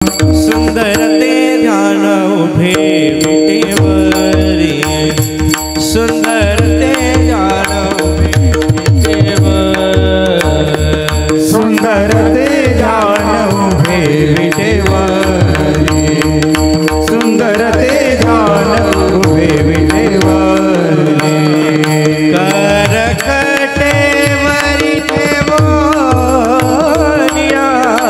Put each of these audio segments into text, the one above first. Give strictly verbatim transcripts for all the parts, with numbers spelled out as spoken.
सुंदर ते ध्यान उभे विटेवरी सुंदर ते ध्यान उभे विटेवरी सुंदर ते ध्यान उभे विटेवरी सुंदर ते ध्यान उभे विटेवरी करकटेवरी ठेवनिया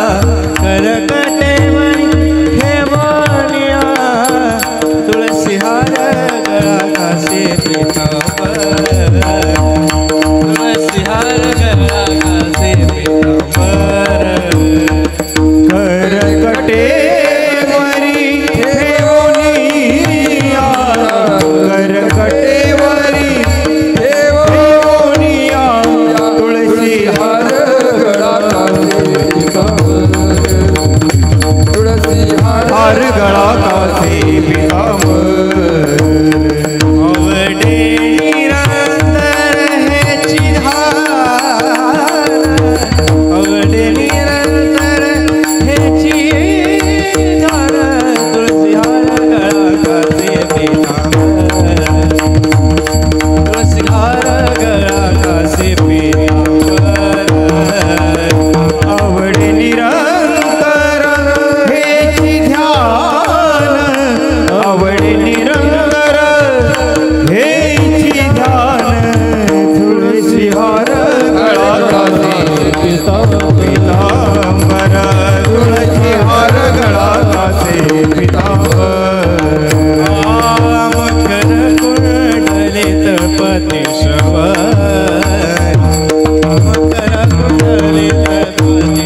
करकटेवरी ठेवनिया तुळसी हार गळा कासे पीतांबर तुळसी हार गळा कासे पीतांबर करकटेवरी ठेवनिया करकटेवरी ठेवनिया तुळसी हार गळा कासे तुळसी हार गळा कासे पीतांबर आवडे निरंतर हेची धार आवडे निरंतर हेची धार तुळसी हार गळा कासे पीतांबर तुळसी हार गळा कासे पीतांबर आवडे निरंतर हेची ध्यान आवडे निरंतर हेची ध्यान तुळसी हार गळा कासे पीतांबर तुळसी हार गळा कासे पीतांबर मकर कुंडलित पती श्रवण मकर कुंडलित पती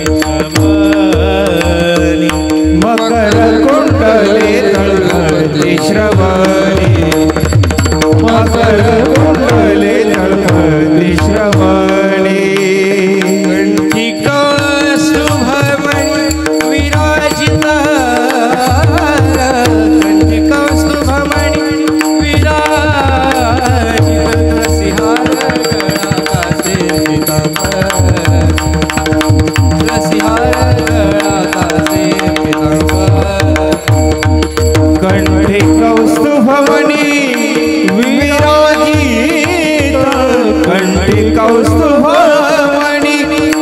श्रवणी मकर कुंडले तळपती श्रवणी मकर कुंडले तळपती श्रवणी कंठी कौस्तुभमणि विराजित कंठी कौस्तुभमणि विराजित तुळसी हार गळा कासे पीतांबर तुळसी हार गळा कासे पीतांबर कंठी कौस्तुभमणि विराजित कंठी कौस्तुभमणि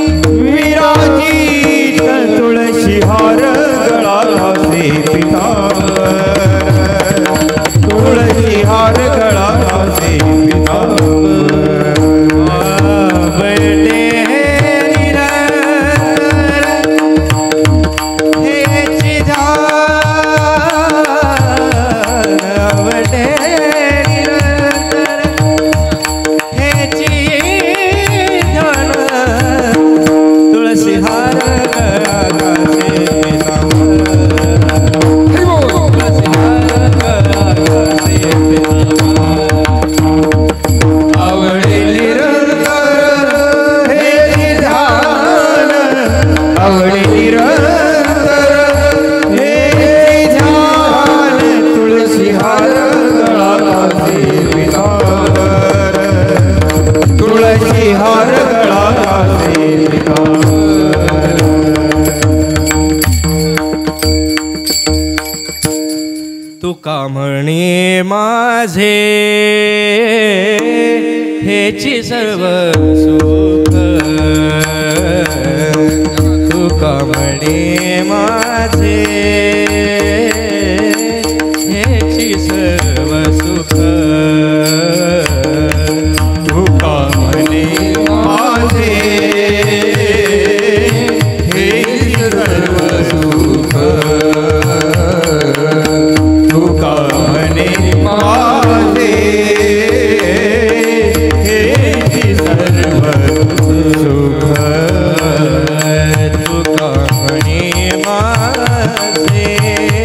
विराजित तुळसी हार गळा कासे पीतांबर तुळसी हार गळा कासे पीतांबर आवडे निरंतर हेची धार आवडे निरंतर हेची ध्यान तुळसी हार गळा कासे पीतांबर तुळसी हार गळा कासे पीतांबर आवडे निरंतर हेची ध्यान आवडे निरंतर हेची ध्यान तुळसी हार गळा कासे पीतांबर तुळसी हार गळा कासे पीतांबर तुका म्हणे माझे हेची सर्व सुख तुका म्हणे माझे हेची सर्व सुख तुका म्हणे माझे हेची सर्व सुख तुका म्हणे माझे हेची सर्व सुख तुका म्हणे माझे